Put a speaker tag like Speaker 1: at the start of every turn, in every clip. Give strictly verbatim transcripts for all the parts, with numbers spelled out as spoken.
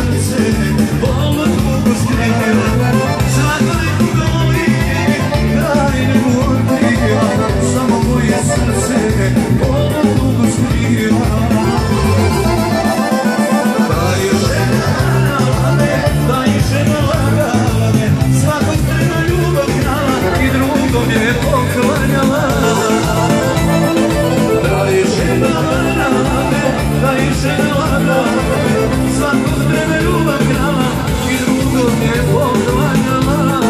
Speaker 1: srce bolno tugu skriva, svako neko voli, kraj ne voli, samo moje srce bolno tugu skriva. Da je žena lagala, da je žena lagala, svakog trena ljubav krala i drugom je poklanjala. Da je žena lagala, da je žena lagala, svakog trena ljubav krala i drugom je poklanjala.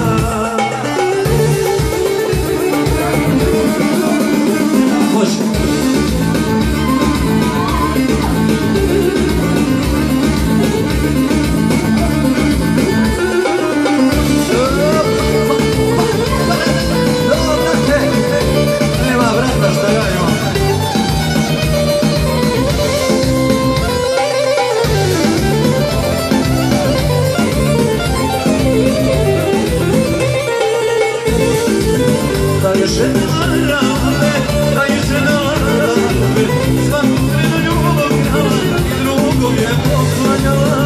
Speaker 1: Može. Da je žena lagala, da je žena lagala, svakog trena ljubav krala i drugom je poklanjala.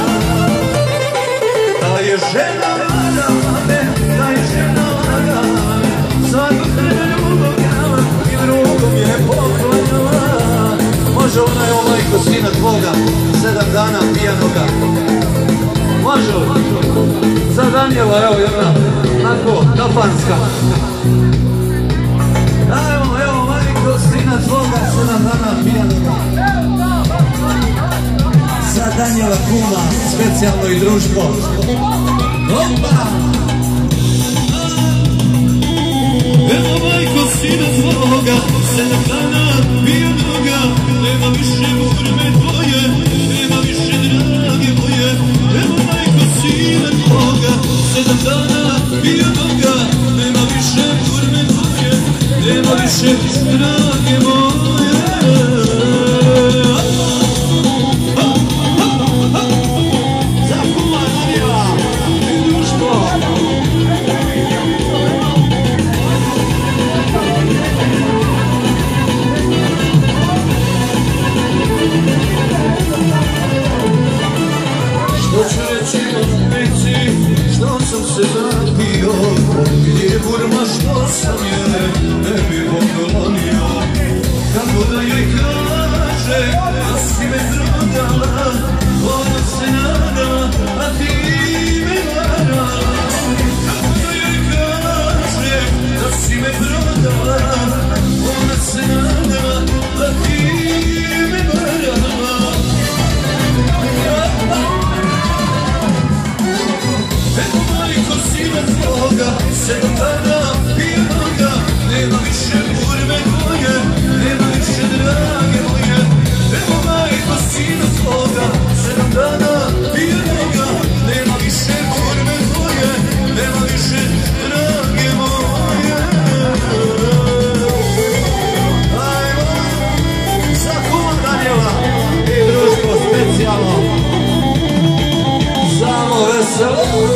Speaker 1: Da je žena lagala, da je žena lagala, svakog trena ljubav krala i drugom je poklanjala. Može ona je o majko sina tvoga, sedam dana pijanoga. Može za Danijela, evo jedna, onako, kafanska. Evo, evo, majko, sina tvoga, sedam dana pijanoga. Za Danijela kuma, specijalno i društvo. Opa! Evo, majko, sina tvoga, sedam dana pijanoga. Nema više urme tvoje, nema više drage moje. Evo, majko, sina tvoga, sedam dana pijanoga. Nema više urme tvoje, nema više drage moje. Za kuma Danijela i društvo. Što ću reći o peci, što sam se napio, gdje burma što sam je ne bi poklonio. Kako da joj kaže da si me prodala, ona se nada, a ti me vara. Kako da joj kaže da si me prodala, ona se nada, a ti me vara. Evo majko sina tvoga, sedam dana pijanoga. Nema više urme tvoje, nema više drage moje. Evo majko sina tvoga, sedam dana pijanoga. Nema više urme tvoje, nema više drage moje. Ajmo, za kuma Danijela i društvo specijalno. Samo veselo.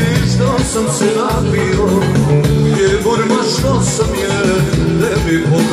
Speaker 1: Što sam se napio, gdje burma što sam je, ne bi poklonio.